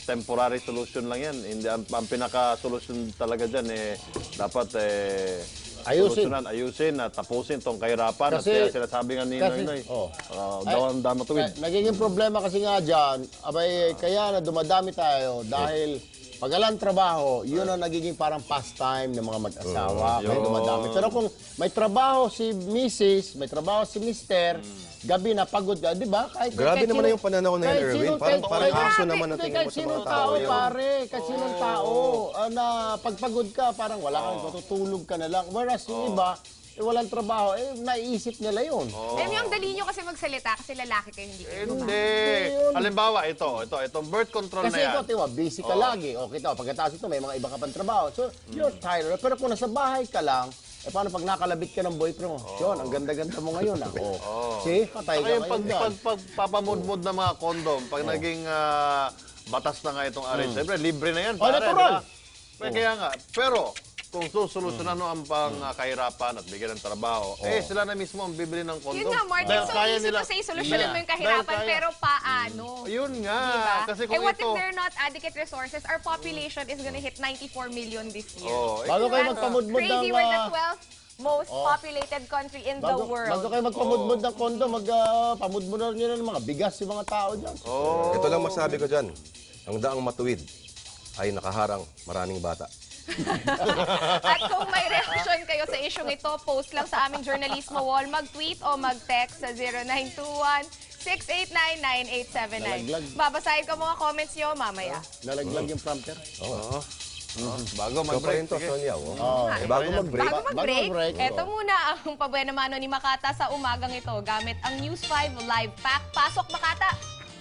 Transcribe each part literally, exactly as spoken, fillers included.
temporary solution lang yan. Hindi, ang, ang pinaka-solution talaga dyan, eh, dapat eh, Ayusin. solusyonan, ayusin at tapusin itong kahirapan. Kasi- at kaya sinasabi nga ni kasi- Noynoy, oh. uh, daw ang dama tuwid. Eh, nagiging problema kasi nga dyan, abay, kaya na dumadami tayo dahil pag alang trabaho, yun ang nagiging parang pastime ng mga mag-asawa. Kaya yun. dumadami. Pero kung may trabaho si Missus, may trabaho si Mister, gabi na pagod ka, di ba? Kahit, Grabe kahit naman sino- yung pananaw ni kahit Erwin. sino- Parang, kahit- parang kahit- aso kahit- naman ang kahit tingin mo sa sinong mga tao, tao yun. pare, kahit sinong tao, ah, na pagpagod ka, parang wala kang matutulog ka na lang. Whereas yung iba, eh, walang trabaho, eh, naiisip nila yun. Alam niyo, ang dali niyo kasi magsalita kasi lalaki kayo, hindi kayo babae. Hindi. Yun. Halimbawa, ito, ito, itong birth control Kasi na yan. ikaw, tiwa, busy ka lagi. O kita, pagkatapos ito, may mga iba ka pang trabaho. So, you're tired. Pero kung nasa bahay ka lang, eh paano pag nakalabit ka ng boyfriend mo? Yun, ang ganda-ganda mo ngayon. Ah. Oh. See, patay Saka ka yung pag, ngayon pag, dyan. pag, papamudmud ng mga kondom, pag naging ah, batas na nga itong aray, siyempre, libre na yan. Oh, pare, natural. di ba? Pero Kaya nga, pero, kung susolusyonan mo ang pang ah, kahirapan at bigyan ng trabaho, eh sila na mismo ang bibili ng kondom. Yun nga, Martin, Dahil so kaya easy nila- to say, solusyonan mo yung kahirapan, Dahil kaya- pero paano? Yun nga. Diba? Kasi Eh, kung what ito... if they're not adequate resources? Our population is gonna hit ninety-four million this year. Oh, eh, Bago kayo That's magpamudmud ng... crazy, we're the ah, twelfth most populated country in the bago, world. bago kayo magpamudmud ng kondo, magpamudmud na nyo ng mga bigas yung mga tao dyan. oh. Ito lang masabi ko dyan. Ang daang matuwid ay nakaharang maraming bata. At kung may reaction kayo sa isyong ito, post lang sa aming Journalismo Wall, mag-tweet o mag-text sa zero nine two one, six eight nine, nine eight seven nine. Nalaglag. Babasahin ko mga comments nyo mamaya. Nalaglag yung prompter. Oo. Bago Ikaw pa mag-break. rin to, sige. Sonia. Oh. Oh. Eh, bago mag-break, Bago Bago mag-break, mag-break. eto muna ang pabuena mano ni Makata sa umagang ito gamit ang News five Live Pack. Pasok, Makata!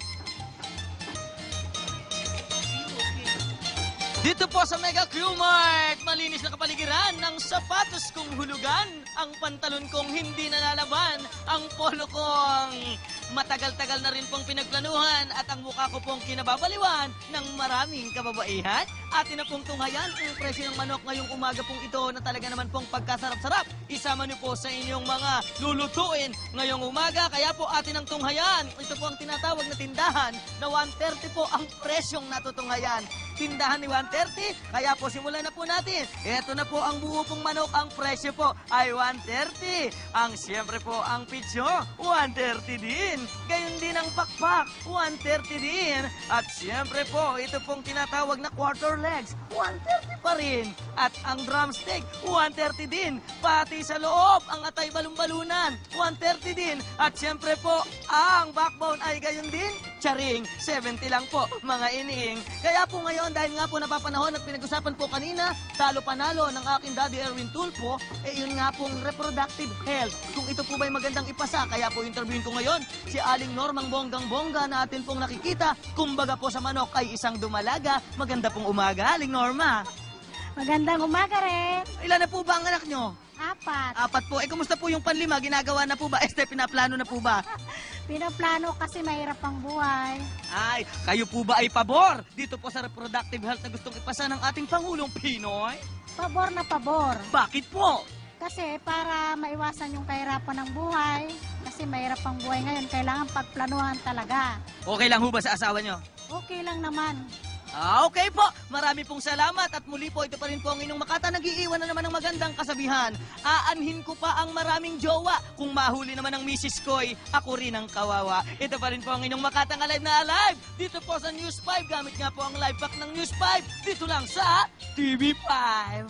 Dito po sa Mega Q Mart, malinis na kapaligiran ng sapatos kong hulugan, ang pantalon kong hindi nalalaban, ang polo kong matagal-tagal na rin pong pinagplanuhan at ang mukha ko pong kinababaliwan ng maraming kababaihan. Atin na pong tunghayan ang presyo ng manok ngayong umaga pong ito na talaga naman pong pagkasarap-sarap. Isama niyo po sa inyong mga lulutuin ngayong umaga. Kaya po atin ang tunghayan. Ito po ang tinatawag na tindahan na one thirty po ang presyong natutunghayan. Tindahan ni one thirty, kaya po simulan na po natin. Ito na po ang buo pong manok. Ang presyo po ay one thirty. Ang siyempre po ang pitso, one thirty din. Gayon din ang pakpak, one thirty din. At siyempre po, ito pong tinatawag na quarter legs, one thirty pa rin. At ang drumstick, one thirty din. Pati sa loob, ang atay balumbalunan, one thirty din. At siyempre po, ang backbone ay gayon din. Charing, seventy lang po, mga ining. Kaya po ngayon, dahil nga po napapanahon at pinag-usapan po kanina, talo panalo ng aking Daddy Erwin Tulfo, eh yun nga pong reproductive health. Kung ito po ba'y magandang ipasa, kaya po interviewin ko ngayon si Aling Normang Bonggang-Bongga na atin pong nakikita. Kumbaga po sa manok ay isang dumalaga. Maganda pong umaga, Aling Norma. Magandang umaga rin. Ilan na po ba ang anak nyo? Apat. Apat po. Eh, kumusta po yung panlima? Ginagawa na po ba? Este, pinaplano na po ba? Pinaplano kasi mahirap ang buhay. Ay, kayo po ba ay pabor dito po sa reproductive health na gustong ipasa ng ating Pangulong Pinoy? Pabor na pabor. Bakit po? Kasi para maiwasan yung kahirapan ng buhay, kasi mahirap ang buhay ngayon, kailangan pagplanuhan talaga. Okay lang ho ba sa asawa nyo? Okay lang naman. Ah, okay po. Marami pong salamat at muli po ito pa rin po ang inyong Makata. Nag-iiwan na naman ng magandang kasabihan. Aanhin ko pa ang maraming jowa. Kung mahuli naman ang misis ko'y ako rin ang kawawa. Ito pa rin po ang inyong Makatang Alive na Alive. Dito po sa News five. Gamit nga po ang live pack ng News five. Dito lang sa T V five.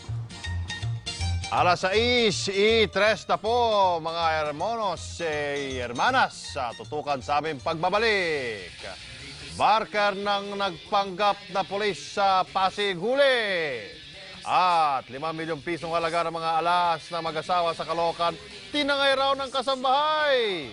Alas sais, i-tres na po mga hermanos e hermanas sa tutukan sa aming pagbabalik. Barker ng nagpanggap na pulis sa Pasig huli. At limang milyong pisong halaga ng mga alas na mag-asawa sa Caloocan, tinangay raw ng kasambahay.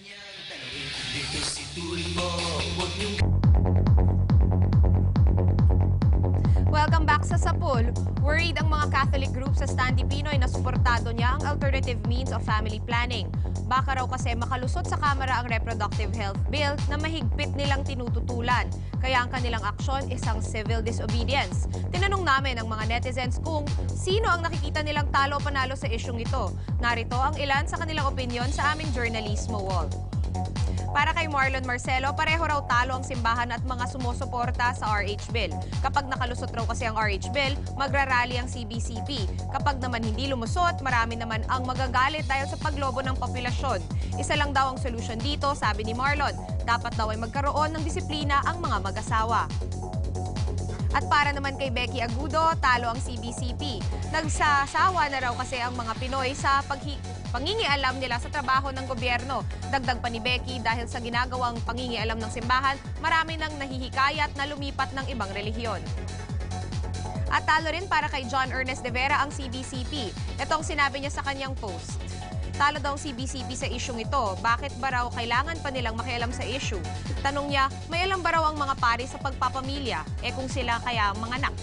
Welcome back sa Sapul. Worried ang mga Catholic group sa Standy Pinoy na suportado niya ang alternative means of family planning. Baka raw kasi makalusot sa Kamara ang reproductive health bill na mahigpit nilang tinututulan. Kaya ang kanilang aksyon isang civil disobedience. Tinanong namin ang mga netizens kung sino ang nakikita nilang talo panalo sa isyong ito. Narito ang ilan sa kanilang opinion sa aming Journalismo Wall. Para kay Marlon Marcelo, pareho raw talo ang simbahan at mga sumusuporta sa R H Bill. Kapag nakalusot raw kasi ang R H Bill, magrarally ang C B C P. Kapag naman hindi lumusot, marami naman ang magagalit dahil sa paglobo ng populasyon. Isa lang daw ang solusyon dito, sabi ni Marlon. Dapat daw ay magkaroon ng disiplina ang mga mag-asawa. At para naman kay Becky Agudo, talo ang C B C P. Nagsasawa na raw kasi ang mga Pinoy sa paghi pangingialam nila sa trabaho ng gobyerno. Dagdag pa ni Becky, dahil sa ginagawang pangingialam ng simbahan, marami nang nahihikayat na lumipat ng ibang relihiyon. At talo rin para kay John Ernest de Vera ang C B C P. Ito ang sinabi niya sa kanyang post. Talo daw ang C B C P sa isyong ito. Bakit ba raw kailangan pa nilang makialam sa issue? Tanong niya, may alam ba raw ang mga pari sa pagpapamilya? Eh kung sila kaya mga anak?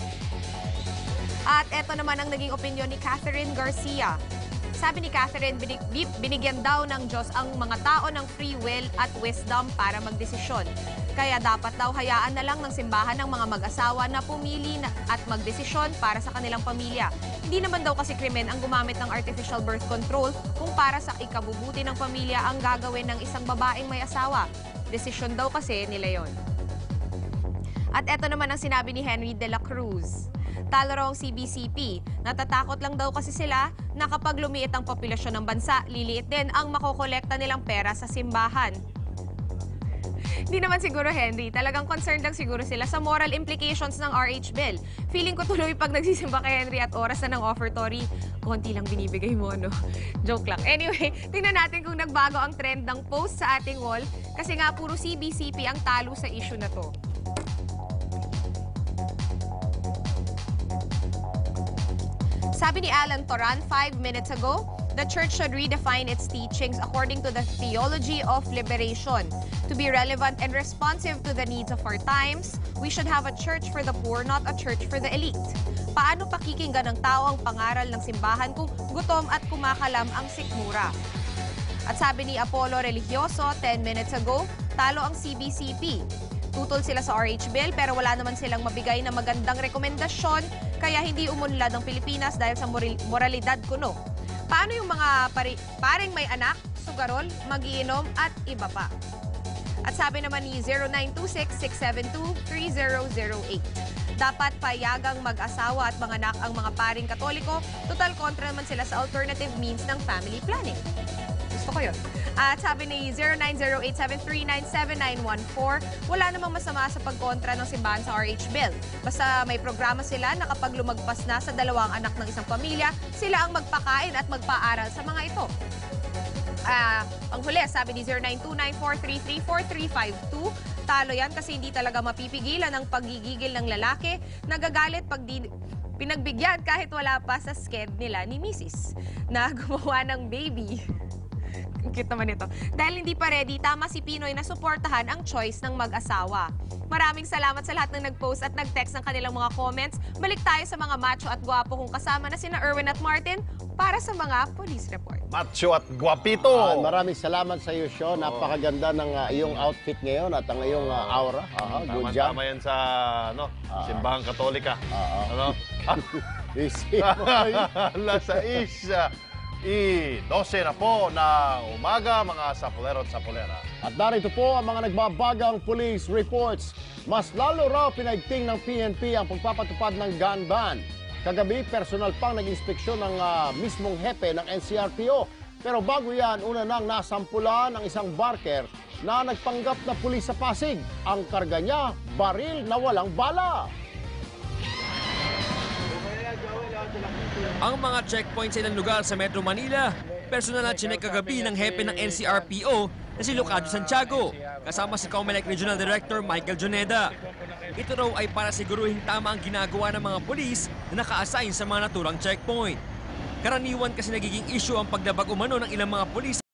At eto naman ang naging opinyon ni Catherine Garcia. Sabi ni Catherine, binig, binigyan daw ng Diyos ang mga tao ng free will at wisdom para magdesisyon. Kaya dapat daw hayaan na lang ng simbahan ng mga mag-asawa na pumili na at magdesisyon para sa kanilang pamilya. Hindi naman daw kasi krimen ang gumamit ng artificial birth control kung para sa ikabubuti ng pamilya ang gagawin ng isang babaeng may asawa. Desisyon daw kasi nila yon. At eto naman ang sinabi ni Henry de la Cruz. Talo raw ang C B C P. Natatakot lang daw kasi sila na kapag lumiit ang populasyon ng bansa, liliit din ang makokolekta nilang pera sa simbahan. Hindi naman siguro, Henry. Talagang concerned lang siguro sila sa moral implications ng R H Bill. Feeling ko tuloy pag nagsisimba kay Henry at oras na ng offertory, konti lang binibigay mo, no? Joke lang. Anyway, tingnan natin kung nagbago ang trend ng post sa ating wall kasi nga puro C B C P ang talo sa issue na to. Sabi ni Alan Toran five minutes ago, the church should redefine its teachings according to the theology of liberation. To be relevant and responsive to the needs of our times, we should have a church for the poor, not a church for the elite. Paano pakikinggan ng tao ang pangaral ng simbahan kung gutom at kumakalam ang sikmura? At sabi ni Apollo Religioso ten minutes ago, talo ang C B C P. Tutol sila sa R H Bill pero wala naman silang mabigay na magandang rekomendasyon kaya hindi umunlad ang Pilipinas dahil sa moral moralidad kuno. Paano yung mga pari paring may anak, sugarol, magiinom at iba pa? At sabi naman ni zero nine two six, six seven two, three zero zero eight. Dapat payagang mag-asawa at manganak ang mga paring Katoliko, total kontra naman sila sa alternative means ng family planning. Gusto ko yun. At sabi ni zero nine zero eight seven three nine seven nine one four, wala namang masama sa pagkontra ng simbahan sa R H Bill. Basta may programa sila na kapag lumagpas na sa dalawang anak ng isang pamilya, sila ang magpakain at magpaaral sa mga ito. Uh, ang huli, sabi ni zero nine two nine four three three four three five two, talo yan kasi hindi talaga mapipigilan ang pagigigil ng lalaki, nagagalit pag di pinagbigyan kahit wala pa sa sked nila ni Missus na gumawa ng baby. Cute naman ito. Dahil hindi pa ready, tama si Pinoy na suportahan ang choice ng mag-asawa. Maraming salamat sa lahat ng nag-post at nag-text ng kanilang mga comments. Balik tayo sa mga macho at gwapo kung kasama na sina Erwin at Martin para sa mga police report. Macho at guwapito. Ah, maraming salamat sa iyo, Sean. Napakaganda ng uh, iyong outfit ngayon at ang iyong uh, aura. Uh, good job. Tama yan sa ano, simbahang Katolika. Ano? Easy. Alas sais. I twelve na po ng umaga, mga sapulero at sapulera. At narito po ang mga nagbabagang police reports. Mas lalo raw pinaigting ng P N P ang pagpapatupad ng gun ban. Kagabi, personal pang nag-inspeksyon ng uh, mismong hepe ng N C R P O. Pero bago yan, una nang nasampulan ang isang barker na nagpanggap na pulis sa Pasig. Ang karga niya, baril na walang bala. Ang mga checkpoints sa ilang lugar sa Metro Manila, personal na chinek kagabi ng hepe ng N C R P O na si Lucado Santiago, kasama si Comelec Regional Director Michael Joneda. Ito raw ay para siguruhin tama ang ginagawa ng mga pulis na naka-assign sa mga naturang checkpoint. Karaniwan kasi nagiging issue ang pagdabag umano ng ilang mga pulis